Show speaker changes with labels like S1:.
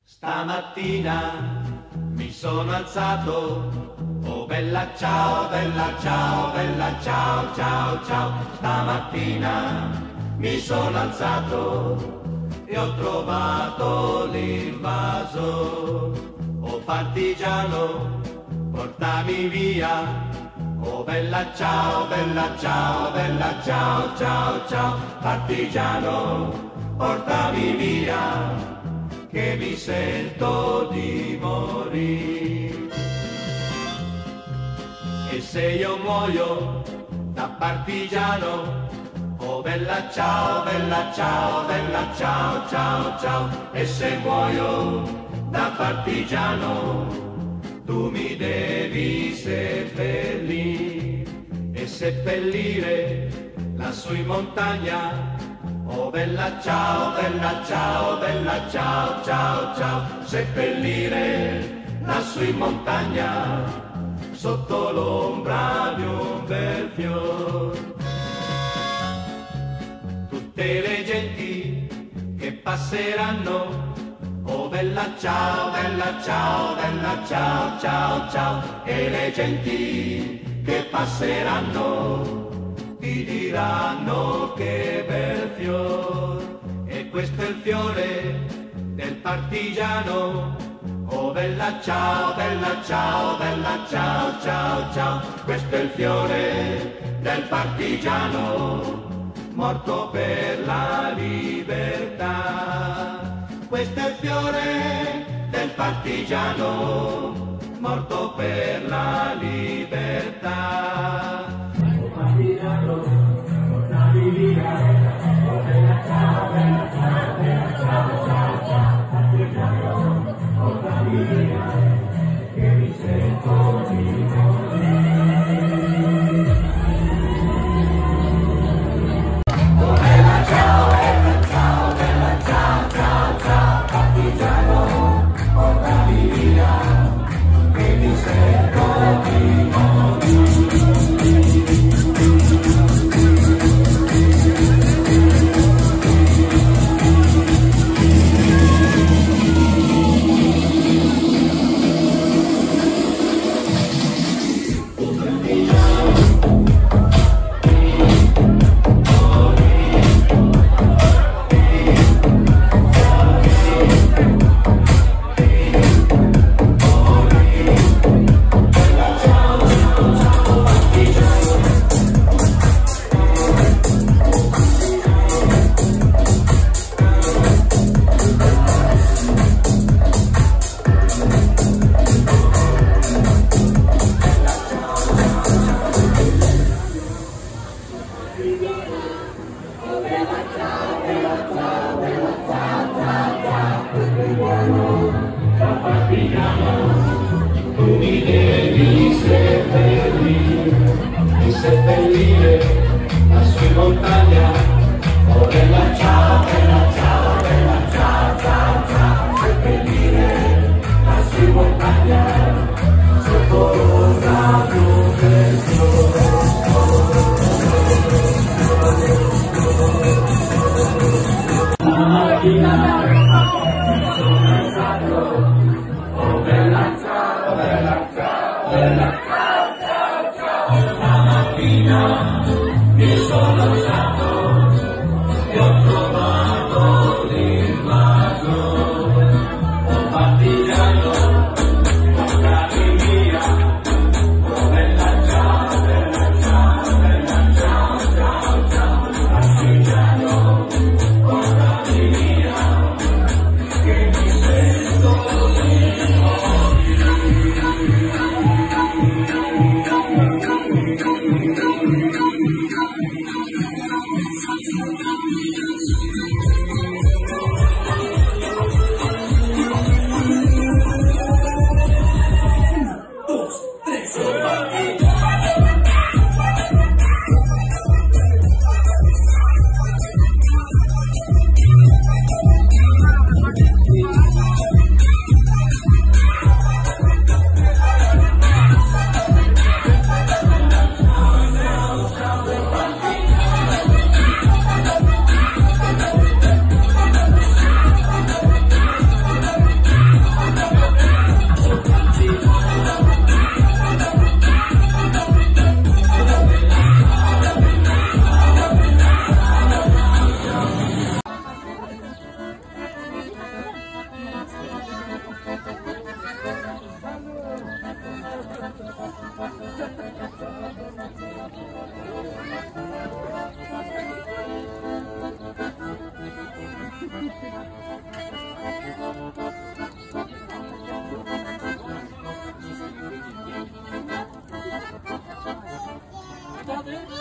S1: Stamattina mi sono alzato, oh bella ciao, bella ciao, bella ciao, ciao, ciao. Stamattina mi sono alzato e ho trovato l'invaso. Oh partigiano, portami via, oh bella ciao, bella ciao, bella ciao, ciao, ciao. Partigiano, portami via, che mi sento di morire. E se io muoio da partigiano, oh bella ciao, bella ciao, bella ciao, ciao, ciao. E se muoio da partigiano, tu mi devi seppellire e seppellire lassù in montagna. Oh bella ciao, bella ciao, bella ciao, ciao, ciao. Seppellire lassù in montagna, sotto l'ombra di un bel fior. Tutte le genti che passeranno, oh bella ciao, bella ciao, bella ciao, ciao, ciao. E le genti che passeranno ti diranno che bel fior, e questo è il fiore del partigiano. Oh bella ciao, bella ciao, bella ciao, ciao, ciao. Questo è il fiore del partigiano, morto per la libertà. Questo è il fiore del partigiano, morto per la libertà. Partigiano, portami via, oh bella ciao, bella ciao, bella ciao, ciao, ciao. Partigiano, portami via, che mi sento di morire. Oh bella ciao, bella ciao, bella ciao, ciao, ciao. Partigiano, portami via, che mi sento di morire. Tu mi devi seppellire lassù in montagna. Oh bella ciao, bella ciao, bella ciao, ciao, ciao. Seppellire lassù in montagna, sotto l'ombra di un bel fiore. Stamattina mi sono alzato, oh bella ciao, bella ciao, bella ciao, ciao, ciao. Stamattina mi sono alzato e ho trovato